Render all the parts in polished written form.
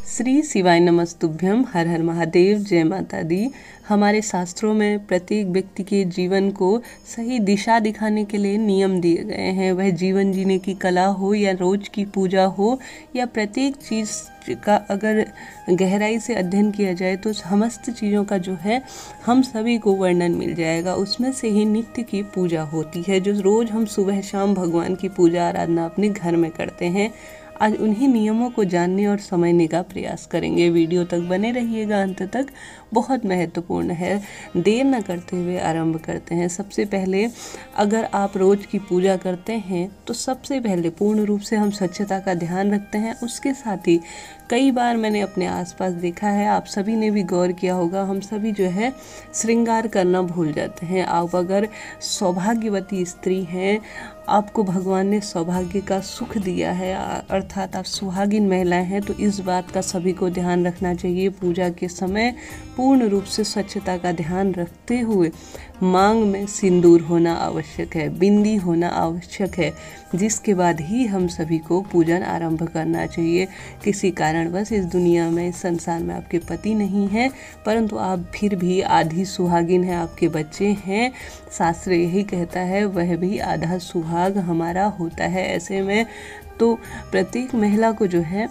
श्री शिवाय नमस्तुभ्यम। हर हर महादेव। जय माता दी। हमारे शास्त्रों में प्रत्येक व्यक्ति के जीवन को सही दिशा दिखाने के लिए नियम दिए गए हैं। वह जीवन जीने की कला हो या रोज की पूजा हो या प्रत्येक चीज़ का अगर गहराई से अध्ययन किया जाए तो समस्त चीज़ों का जो है हम सभी को वर्णन मिल जाएगा। उसमें से ही नित्य की पूजा होती है जो रोज़ हम सुबह शाम भगवान की पूजा आराधना अपने घर में करते हैं। आज उन्हीं नियमों को जानने और समझने का प्रयास करेंगे। वीडियो तक बने रहिएगा अंत तक, बहुत महत्वपूर्ण है। देर न करते हुए आरंभ करते हैं। सबसे पहले अगर आप रोज़ की पूजा करते हैं तो सबसे पहले पूर्ण रूप से हम स्वच्छता का ध्यान रखते हैं। उसके साथ ही कई बार मैंने अपने आसपास देखा है, आप सभी ने भी गौर किया होगा, हम सभी जो है श्रृंगार करना भूल जाते हैं। आप अगर सौभाग्यवती स्त्री हैं, आपको भगवान ने सौभाग्य का सुख दिया है, अर्थात आप सुहागिन महिलाएं हैं, तो इस बात का सभी को ध्यान रखना चाहिए। पूजा के समय पूर्ण रूप से स्वच्छता का ध्यान रखते हुए मांग में सिंदूर होना आवश्यक है, बिंदी होना आवश्यक है, जिसके बाद ही हम सभी को पूजन आरंभ करना चाहिए। किसी कारणवश इस दुनिया में, इस संसार में आपके पति नहीं है, परंतु आप फिर भी आधी सुहागिन हैं, आपके बच्चे हैं। शास्त्र यही कहता है, वह भी आधा सुहाग हमारा होता है। ऐसे में तो प्रत्येक महिला को जो है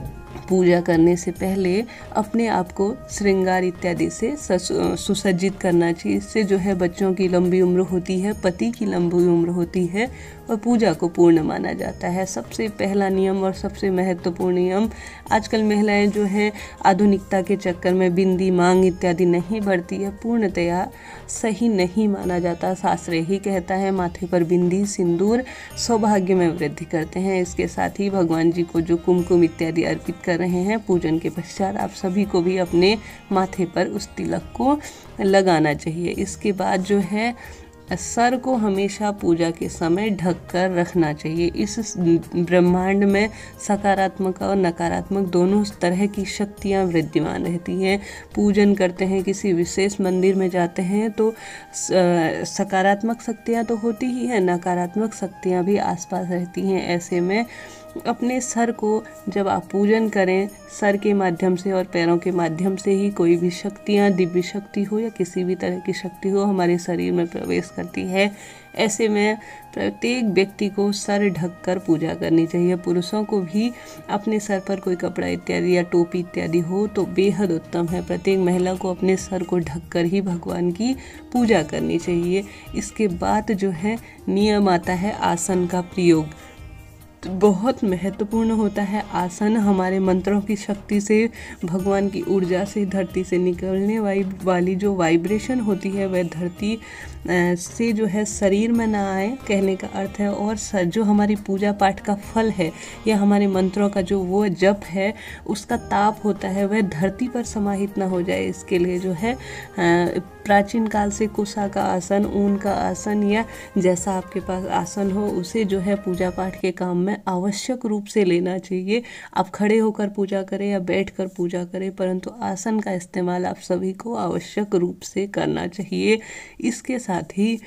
पूजा करने से पहले अपने आप को श्रृंगार इत्यादि से सुसज्जित करना चाहिए। इससे जो है बच्चों की लंबी उम्र होती है, पति की लंबी उम्र होती है और पूजा को पूर्ण माना जाता है। सबसे पहला नियम और सबसे महत्वपूर्ण नियम, आजकल महिलाएं जो हैं आधुनिकता के चक्कर में बिंदी, मांग इत्यादि नहीं बढ़ती है, पूर्णतया सही नहीं माना जाता। शास्त्र यही कहता है, माथे पर बिंदी सिंदूर सौभाग्य में वृद्धि करते हैं। इसके साथ ही भगवान जी को जो कुमकुम इत्यादि अर्पित कर रहे हैं, पूजन के पश्चात आप सभी को भी अपने माथे पर उस तिलक को लगाना चाहिए। इसके बाद जो है सर को हमेशा पूजा के समय ढक कर रखना चाहिए। इस ब्रह्मांड में सकारात्मक और नकारात्मक दोनों तरह की शक्तियाँ विद्यमान रहती हैं। पूजन करते हैं, किसी विशेष मंदिर में जाते हैं तो सकारात्मक शक्तियाँ तो होती ही हैं, नकारात्मक शक्तियाँ भी आसपास रहती हैं। ऐसे में अपने सर को जब आप पूजन करें, सर के माध्यम से और पैरों के माध्यम से ही कोई भी शक्तियाँ, दिव्य शक्ति हो या किसी भी तरह की शक्ति हो, हमारे शरीर में प्रवेश करती है। ऐसे में प्रत्येक व्यक्ति को सर ढककर पूजा करनी चाहिए। पुरुषों को भी अपने सर पर कोई कपड़ा इत्यादि या टोपी इत्यादि हो तो बेहद उत्तम है। प्रत्येक महिला को अपने सर को ढककर ही भगवान की पूजा करनी चाहिए। इसके बाद जो है नियम आता है आसन का प्रयोग। तो बहुत महत्वपूर्ण होता है आसन। हमारे मंत्रों की शक्ति से, भगवान की ऊर्जा से, धरती से निकलने वाली जो वाइब्रेशन होती है वह धरती से जो है शरीर में ना आए, कहने का अर्थ है। और जो हमारी पूजा पाठ का फल है या हमारे मंत्रों का जो वो जप है, उसका ताप होता है, वह धरती पर समाहित ना हो जाए। इसके लिए जो है प्राचीन काल से कुशा का आसन, ऊन का आसन या जैसा आपके पास आसन हो, उसे जो है पूजा पाठ के काम में आवश्यक रूप से लेना चाहिए। आप खड़े होकर पूजा करें या बैठकर पूजा करें, परंतु आसन का इस्तेमाल आप सभी को आवश्यक रूप से करना चाहिए। इसके साथ ही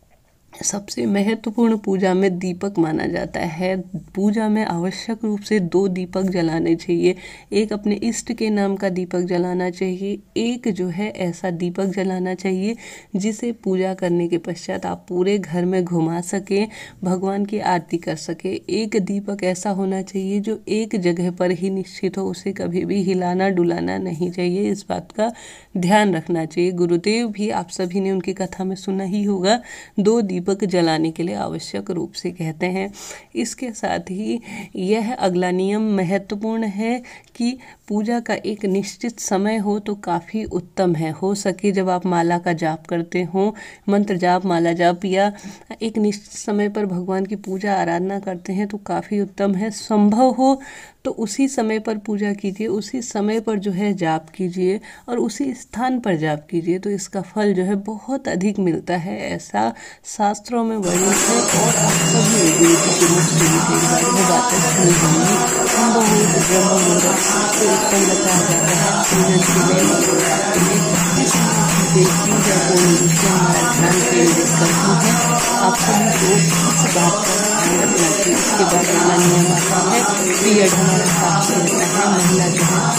सबसे महत्वपूर्ण पूजा में दीपक माना जाता है। पूजा में आवश्यक रूप से 2 दीपक जलाने चाहिए। एक अपने इष्ट के नाम का दीपक जलाना चाहिए, एक जो है ऐसा दीपक जलाना चाहिए जिसे पूजा करने के पश्चात आप पूरे घर में घुमा सकें, भगवान की आरती कर सके। एक दीपक ऐसा होना चाहिए जो एक जगह पर ही निश्चित हो, उसे कभी भी हिलाना डुलाना नहीं चाहिए। इस बात का ध्यान रखना चाहिए। गुरुदेव भी, आप सभी ने उनकी कथा में सुना ही होगा, 2 दीपक जलाने के लिए आवश्यक रूप से कहते हैं। इसके साथ ही यह अगला नियम महत्वपूर्ण है कि पूजा का एक निश्चित समय हो तो काफ़ी उत्तम है। हो सके जब आप माला का जाप करते हो, मंत्र जाप, माला जाप या एक निश्चित समय पर भगवान की पूजा आराधना करते हैं तो काफ़ी उत्तम है। संभव हो तो उसी समय पर पूजा कीजिए, उसी समय पर जो है जाप कीजिए और उसी स्थान पर जाप कीजिए, तो इसका फल जो है बहुत अधिक मिलता है, ऐसा शास्त्रों में वर्णित है। और आप सभी के मुख से भी एक बार वो बातें सुनी होंगी। हम बहुत ब्रह्म मुहूर्त को उत्तम बताया जाता है पूजन के लिए देखती है, पूर्ण रूप से हमारा ध्यान केंद्रित करती है। आप सभी को इस बात पर ध्यान रखना चाहिए। इसके बाद अगला नियम आता है पीरियड हमारा साफ रहता है। महिला जो है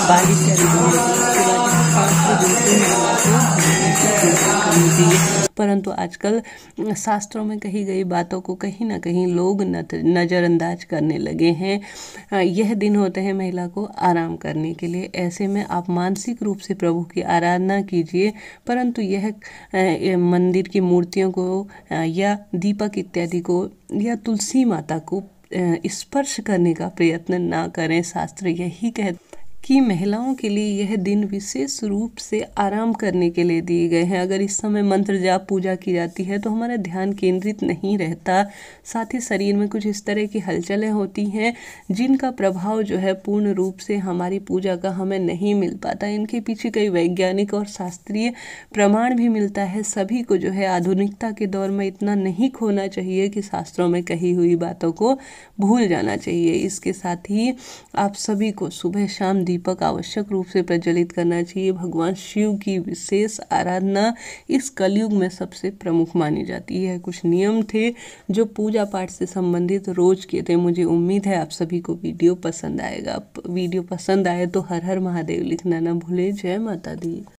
बाल इत्यादि धोने के उसके बाद 5 दिन से महिला को करनी चाहिए। परंतु आजकल शास्त्रों में कही गई बातों को कहीं ना कहीं लोग नज़रअंदाज करने लगे हैं। यह दिन होते हैं महिला को आराम करने के लिए। ऐसे में आप मानसिक रूप से प्रभु की आराधना कीजिए, परंतु यह मंदिर की मूर्तियों को या दीपक इत्यादि को या तुलसी माता को स्पर्श करने का प्रयत्न ना करें। शास्त्र यही कहते कि महिलाओं के लिए यह दिन विशेष रूप से आराम करने के लिए दिए गए हैं। अगर इस समय मंत्र जाप पूजा की जाती है तो हमारा ध्यान केंद्रित नहीं रहता, साथ ही शरीर में कुछ इस तरह की हलचलें होती हैं जिनका प्रभाव जो है पूर्ण रूप से हमारी पूजा का हमें नहीं मिल पाता। इनके पीछे कई वैज्ञानिक और शास्त्रीय प्रमाण भी मिलता है। सभी को जो है आधुनिकता के दौर में इतना नहीं खोना चाहिए कि शास्त्रों में कही हुई बातों को भूल जाना चाहिए। इसके साथ ही आप सभी को सुबह शाम दीपक आवश्यक रूप से प्रज्वलित करना चाहिए। भगवान शिव की विशेष आराधना इस कलयुग में सबसे प्रमुख मानी जाती है। कुछ नियम थे जो पूजा पाठ से संबंधित रोज के थे। मुझे उम्मीद है आप सभी को वीडियो पसंद आएगा। वीडियो पसंद आए तो हर हर महादेव लिखना ना भूले। जय माता दी।